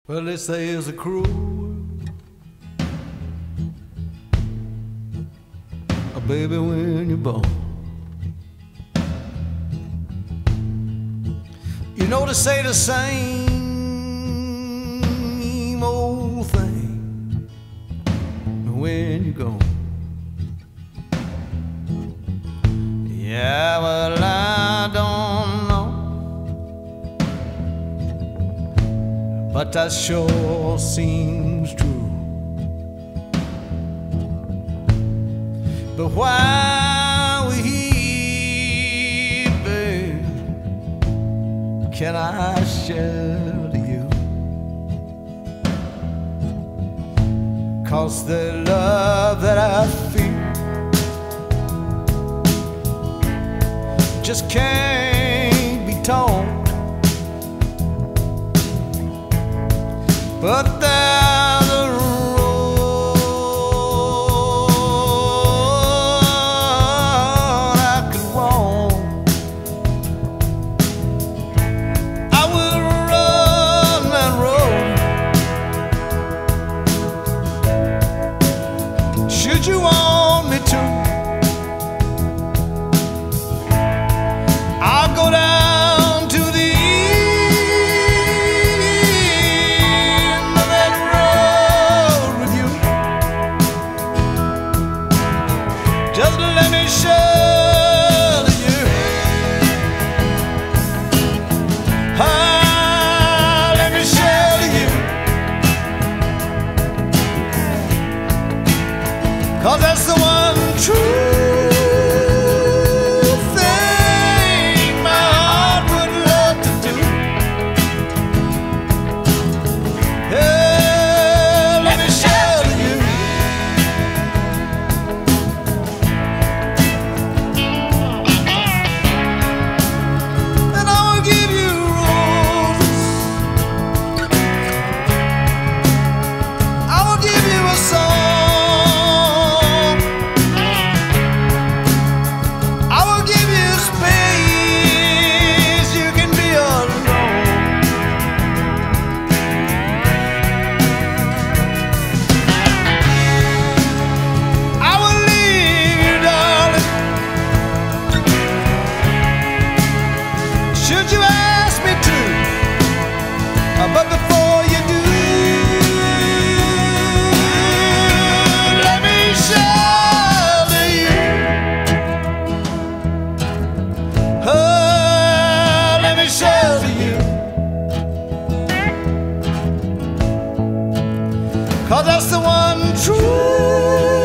Well, they say it's a cruel world, a baby, when you're born. You know they say the same old thing when you're gone. Yeah, well, I don't know, but that sure seems true. But while we're here, babe, can I shelter you? 'Cause the love that I feel just can't be told. But there's a road I could walk. I will run that road, should you want me to. I'll go down to the end of that road with you. Just let me shelter you. Ah, let me shelter you. 'Cause that's the one true should you ask me to. But before you do, let me shelter you. Oh, let me shelter you. 'Cause that's the one true